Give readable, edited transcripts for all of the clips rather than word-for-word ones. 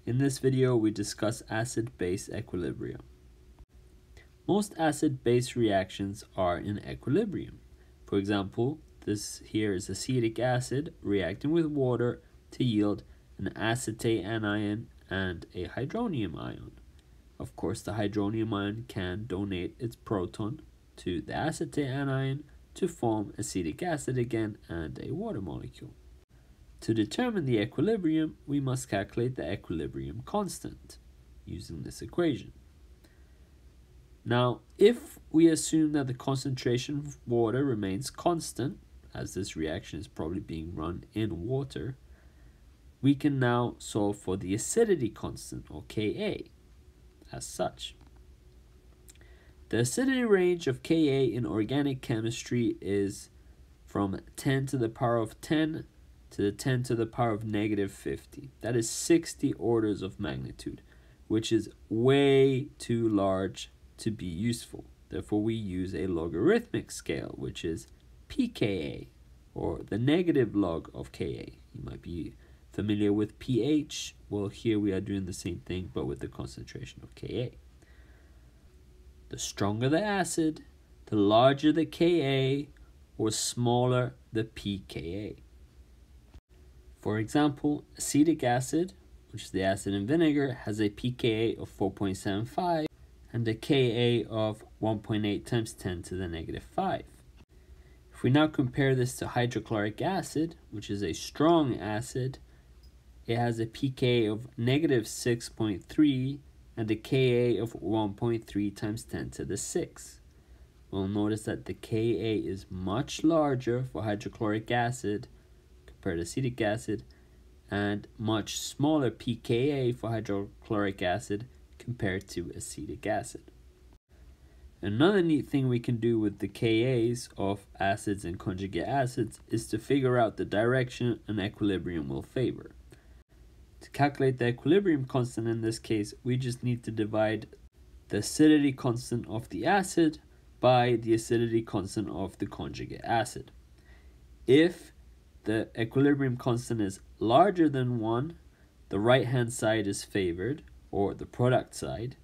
In this video, we discuss acid-base equilibrium. Most acid-base reactions are in equilibrium. For example, this here is acetic acid reacting with water to yield an acetate anion and a hydronium ion. Of course, the hydronium ion can donate its proton to the acetate anion to form acetic acid again and a water molecule. To determine the equilibrium, we must calculate the equilibrium constant using this equation. Now, if we assume that the concentration of water remains constant, as this reaction is probably being run in water, we can now solve for the acidity constant, or Ka, as such. The acidity range of Ka in organic chemistry is from 10 to the power of 10 to the 10 to the power of negative 50. That is 60 orders of magnitude, which is way too large to be useful. Therefore, we use a logarithmic scale, which is pKa, or the negative log of Ka. You might be familiar with pH. Well, here we are doing the same thing, but with the concentration of Ka. The stronger the acid, the larger the Ka, or smaller the pKa. For example, acetic acid, which is the acid in vinegar, has a pKa of 4.75 and a Ka of 1.8 times 10 to the negative 5. If we now compare this to hydrochloric acid, which is a strong acid, it has a pKa of negative 6.3 and a Ka of 1.3 times 10 to the 6. We'll notice that the Ka is much larger for hydrochloric acid compared to acetic acid, and much smaller pKa for hydrochloric acid compared to acetic acid. Another neat thing we can do with the Kas of acids and conjugate acids is to figure out the direction an equilibrium will favor. To calculate the equilibrium constant in this case, we just need to divide the acidity constant of the acid by the acidity constant of the conjugate acid. If the equilibrium constant is larger than 1, the right-hand side is favored, or the product side.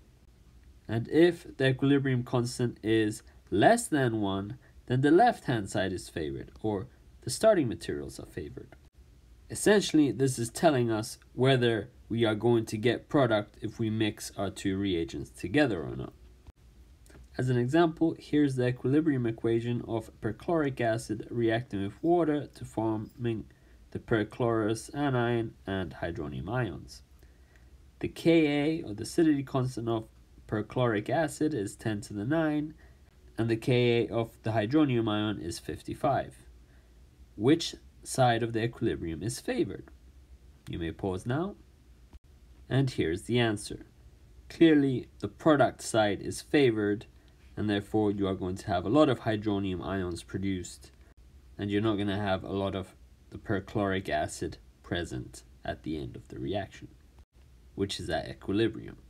And if the equilibrium constant is less than 1, then the left-hand side is favored, or the starting materials are favored. Essentially, this is telling us whether we are going to get product if we mix our two reagents together or not. As an example, here's the equilibrium equation of perchloric acid reacting with water to forming the perchlorous anion and hydronium ions. The Ka, or the acidity constant of perchloric acid, is 10 to the 9, and the Ka of the hydronium ion is 55. Which side of the equilibrium is favored? You may pause now. And here's the answer. Clearly, the product side is favored, and therefore you are going to have a lot of hydronium ions produced, and you're not going to have a lot of the perchloric acid present at the end of the reaction, which is at equilibrium.